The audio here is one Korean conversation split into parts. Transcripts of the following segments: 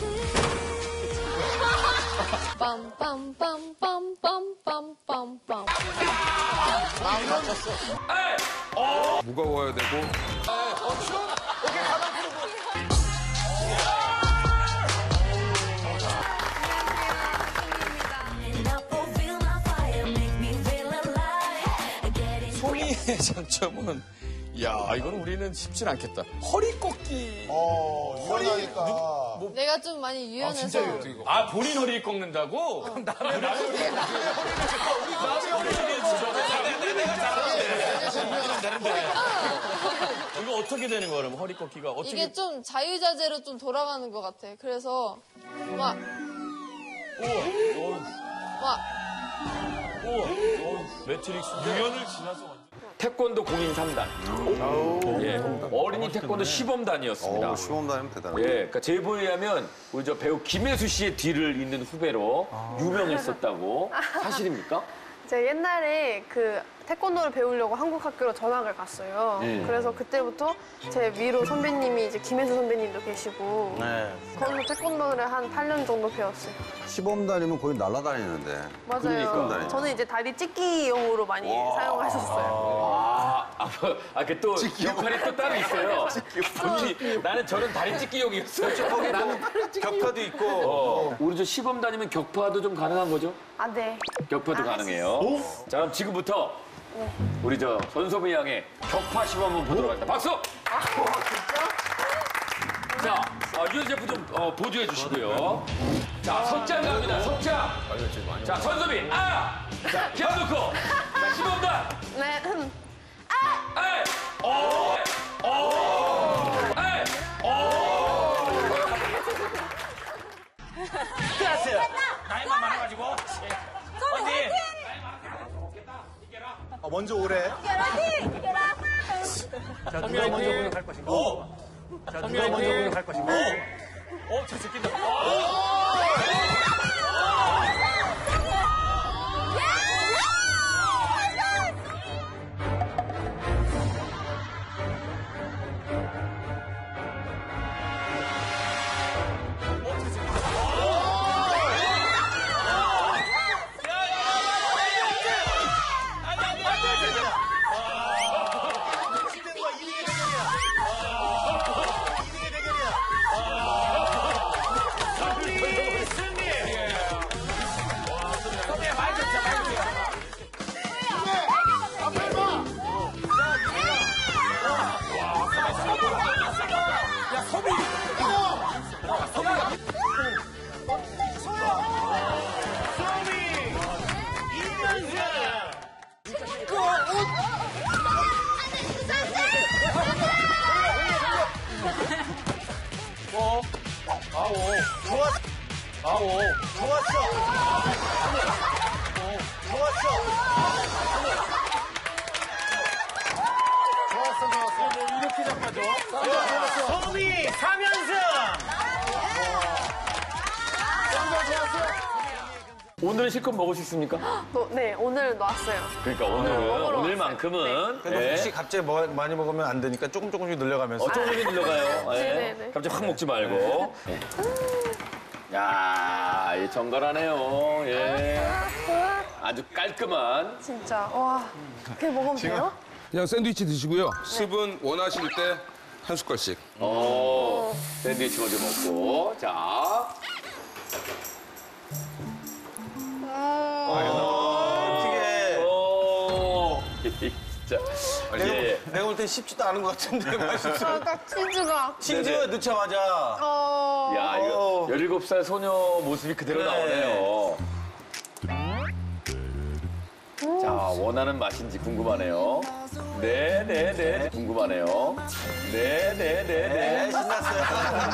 빰빰빰빰빰빰빰빰빰. 무거워야 되고. 오케이, 가방 풀고. 소미의 장점은, 야, 이건 우리는 쉽진 않겠다. 허리 꺾기. 유연하니까. 내가 좀 많이 유연해서. 아, 본인 허리 꺾는다고? 그럼 남의 허리. 내가 잘하는데. 이거 어떻게 되는 거야, 그럼 허리 꺾기가? 어떻게... 이게 좀 자유자재로 좀 돌아가는 것 같아. 그래서 막 매트릭스 유연을 지나서. 태권도 공인 3단. 예. 어린이 태권도 시범단이었습니다. 시범단이면 대단하다. 예. 그러니까 제보에 의하면 우리 저 배우 김혜수 씨의 뒤를 잇는 후배로 유명했었다고. 사실입니까? 제가 옛날에 그 태권도를 배우려고 한국 학교로 전학을 갔어요. 그래서 그때부터 제 위로 선배님이 이제 김혜수 선배님도 계시고 거기서 태권도를 한 8년 정도 배웠어요. 시범단이면 거의 날아다니는데. 맞아요. 그러니까. 저는 이제 다리 찢기용으로 많이 사용하셨어요. 그 또 역할이 또 따로 있어요. 본인이 나는 저는 다리 찢기용이었어요. 나는 격파도 있고. 우리 저 시범단이면 격파도 좀 가능한 거죠? 아, 네. 격파도 가능해요. 자, 그럼 지금부터 우리 저 전소미 양의 격파 시범 한번 보도록 하겠습니다. 박수! 자, 유연 셰프 좀 보조해 주시고요. 자, 석장 갑니다. 석장. 자, 전소미 자, 기어 넣고. 자, 시범단. 네. 에이! 하세요. 나이만 많아가지고. 언니. 먼저 오래. 자, 누가 먼저 공격할 것인가? 자, 누가 먼저 공격할 것인가? 저 새끼들. 이렇게 잡아줘. 소미 3연승! 오늘은 실컷 먹을 수 있습니까? 네, 오늘 놨어요. 그러니까 오늘만큼은. 근데 혹시 갑자기 많이 먹으면 안 되니까 조금씩 늘려가면서. 조금씩 늘려가요. 네네네. 갑자기 확 먹지 말고. 야, 이 정갈하네요. 예. 아주 깔끔한. 진짜, 와. 그렇게 먹으면 돼요? 그냥 샌드위치 드시고요. 습은 원하실 때 한 숟갈씩. 샌드위치 먼저 먹고. 자. 어떻게. 진짜. 예. 내가 볼 땐 쉽지도 않은 것 같은데 맛있어. 딱 치즈가. 치즈 네네. 넣자마자. 야, 이거 17살 소녀 모습이 그대로 네. 나오네요. 자, 원하는 맛인지 궁금하네요. 네, 궁금하네요. 네. 신났어요.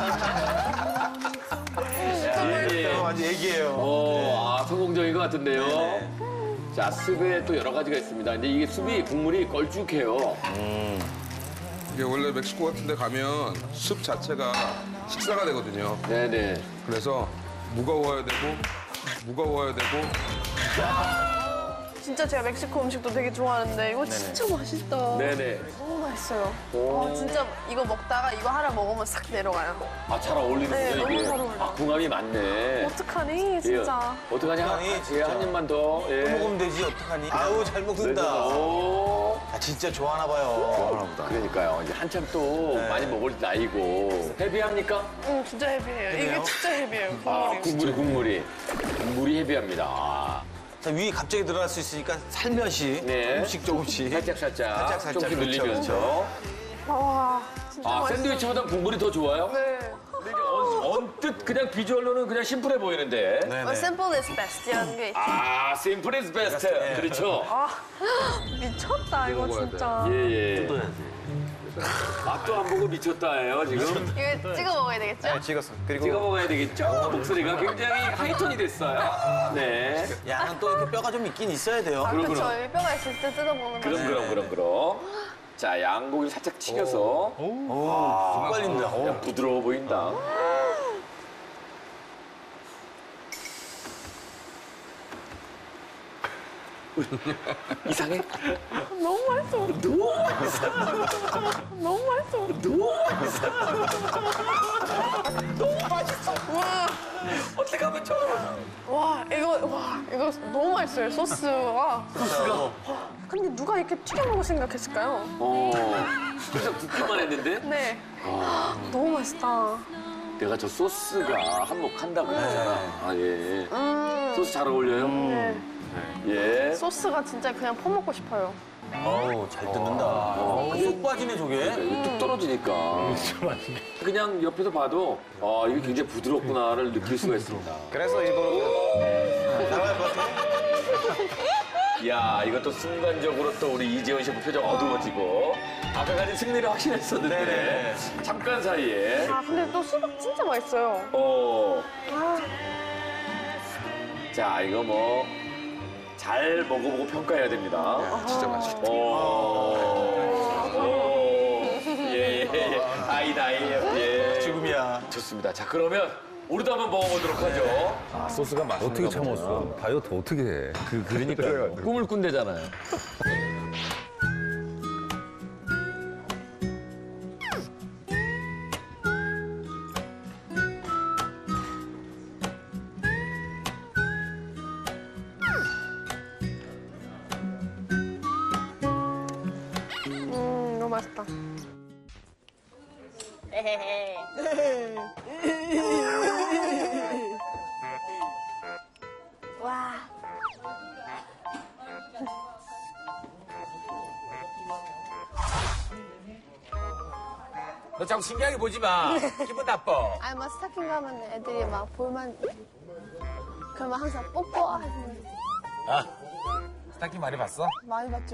완전 얘기예요. 성공적인 것 같은데요. 자, 습에 또 여러 가지가 있습니다. 근데 이게 습이 국물이 걸쭉해요. 이게 원래 멕시코 같은 데 가면 습 자체가 식사가 되거든요. 네네. 그래서 무거워야 되고. 진짜 제가 멕시코 음식도 되게 좋아하는데 이거 진짜 맛있다. 네네. 너무 맛있어요. 진짜 이거 먹다가 이거 하나 먹으면 싹 내려가요. 아, 잘 어울리는군요, 네, 너무 이게. 잘 어울려요. 아, 궁합이 많네. 어떡하니 진짜. 예. 어떡하냐? 어떡하니, 진짜. 한 입만 더. 예. 또 먹으면 되지, 어떡하니? 아우, 잘 먹는다. 오. 아, 진짜 좋아하나 봐요. 좋아하나 보다. 그러니까요. 이제 한참 또 많이 먹을 나이고. 헤비합니까? 응, 진짜 헤비해요. 이게 진짜 헤비해요. 아, 국물이 헤비합니다. 아, 자, 위 갑자기 들어갈 수 있으니까 살며시 네. 조금씩. 살짝 살짝, 조금씩 그렇죠, 늘리면서. 와, 진짜 아, 맛있어. 샌드위치보다 국물이 더 좋아요? 네. 근데 이게 언뜻 그냥 비주얼로는 그냥 심플해 보이는데. Simple is best이라는 게 있죠. 아, simple is best. 그렇죠. 아, 미쳤다 이거 진짜. 예. 맛도 안 보고 미쳤다예요, 지금. 이거 찍어 먹어야 되겠죠? 네, 찍었어. 그리고 찍어 먹어야 되겠죠? 목소리가 굉장히 하이톤이 됐어요. 네. 양은 또 이렇게 뼈가 좀 있긴 있어야 돼요. 아, 그쵸. 그럼. 여기 뼈가 있을 때 뜯어 먹는 거. 그럼. 자, 양고기 살짝 튀겨서. 쑥 빨린다. 그냥 부드러워 보인다. 이상해? 너무 맛있어. 너무 맛있어. 어떻게 하면 좋아? 와, 이거 너무 맛있어요. 소스가. 근데 누가 이렇게 튀겨 먹을 생각했을까요? 그래서 붓기만 했는데 네. 너무 맛있다. 내가 저 소스가 한몫한다고 했잖아. 아, 예. 소스 잘 어울려요? 네. 예. 소스가 진짜 그냥 퍼먹고 싶어요. 어우, 잘 뜯는다. 쏙 빠지네, 저게. 이게 뚝 떨어지니까. 그냥 옆에서 봐도 이게 굉장히 부드럽구나를 느낄 수가 있습니다. 그래서 일부러 나갈 것 같아. 이야, 이것도 순간적으로 또 우리 이재훈 셰프 표정 어두워지고 아까까지 승리를 확신했었는데 네네. 잠깐 사이에 아, 근데 또 수박 진짜 맛있어요. 자, 이거 뭐 잘 먹어보고 평가해야 됩니다. 진짜 맛있어. 예. 아이다. 예. 지금이야. 좋습니다. 자, 그러면 우리도 한번 먹어보도록 하죠. 소스가 맛있는 어떻게 참았어? 다이어트 어떻게 해? 그러니까요. 꿈을 꾼대잖아요. 너무 맛있다. 와. 너 자꾸 신기하게 보지 마. 기분 나빠. 아니, 막 스타킹 가면 애들이 막 볼만. 그러면 항상 뽀뽀하는. 스타킹 많이 봤어? 많이 봤죠.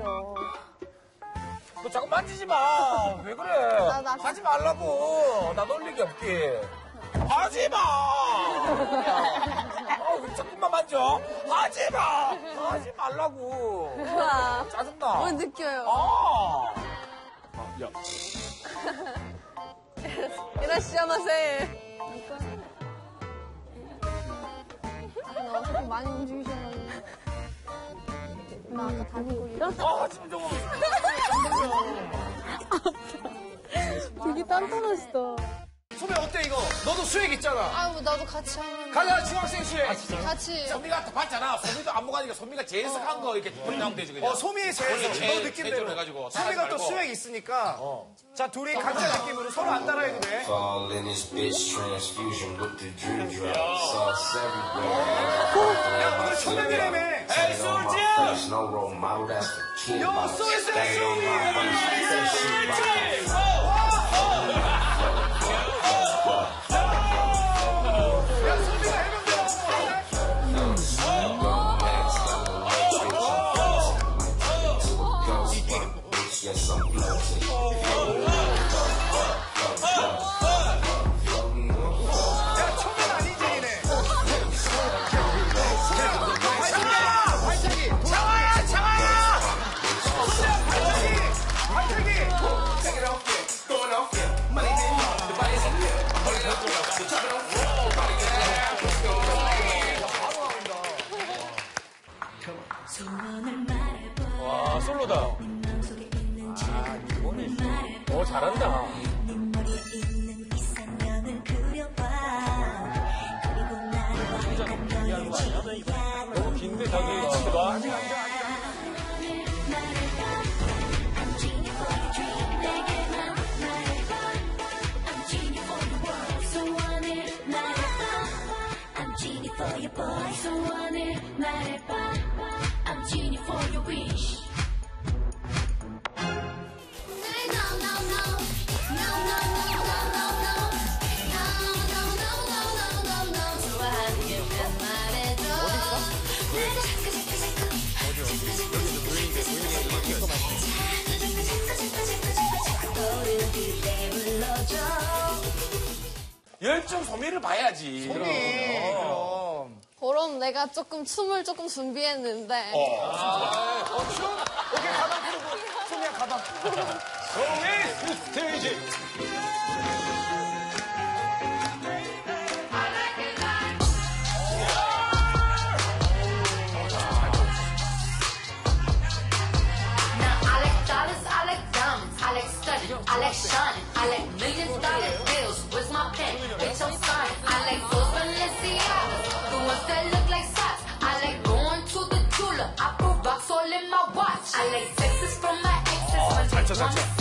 너 자꾸 만지지 마. 왜 그래? 나 하지 말라고. 나 놀리기 없게. 하지 마. 왜 자꾸만 만져? 하지 마. 하지 말라고. 우와. 짜증나. 뭘 느껴요? 야. 이라시아마세. 나 어차피 많이 움직이셔가지고. 나 아까 다니고 이런. 지금 좀. 되게 단단하시다. 소매 어때 이거? 너도 수액 있잖아. 아, 뭐 나도 같이 하면. 가자 중학생 수액. 같이. 소미가 봤잖아. 소미도 안무가니까 소미가 제일 싹한 거 이렇게 나오면 되지 그냥. 소미의 제일 너 느낌대로 해가지고. 소미가 또 수액 있으니까. 자 둘이 각자 느낌으로 서로 안 따라해도 돼. Fall in this bitch transfusion with the dream drop. Sauce everywhere. 야 오늘 초면이라며. 에이 솔지야. No role model, that's the key. 요 소스 Stay on my waist, that shit right. Yes, I'm floating. 야 초면 아니지 얘네. 발차기. 창아야. 발차기. 발차기. 너무 긴데 저기 가수가. 열정 소미를 봐야지. 그럼 내가 춤을 조금 준비했는데. 오케이, 가방 풀고. 소미야, 가방. 소미 스테이지. I like shining, I like $1,000,000 bills. Where's my pen? Bitch, I'm signing. I like those Balenciagas, the ones that look like socks. I like going to the jeweler. I put rocks all in my watch. I like sexes from my exes when they wanna